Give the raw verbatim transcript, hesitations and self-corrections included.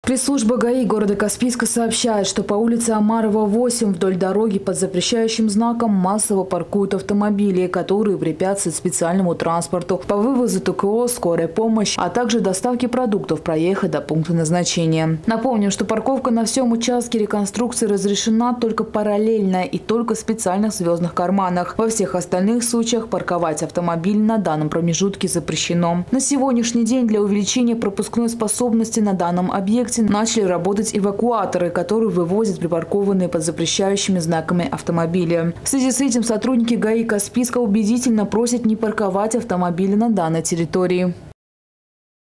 Пресс-служба ГАИ города Каспийска сообщает, что по улице Амарова, восемь вдоль дороги под запрещающим знаком массово паркуют автомобили, которые препятствуют специальному транспорту по вывозу ТКО, скорой помощи, а также доставке продуктов проехать до пункта назначения. Напомним, что парковка на всем участке реконструкции разрешена только параллельно и только в специальных звездных карманах. Во всех остальных случаях парковать автомобиль на данном промежутке запрещено. На сегодняшний день для увеличения пропускной способности на данном объекте начали работать эвакуаторы, которые вывозят припаркованные под запрещающими знаками автомобили. В связи с этим сотрудники ГАИ Каспийска убедительно просят не парковать автомобили на данной территории.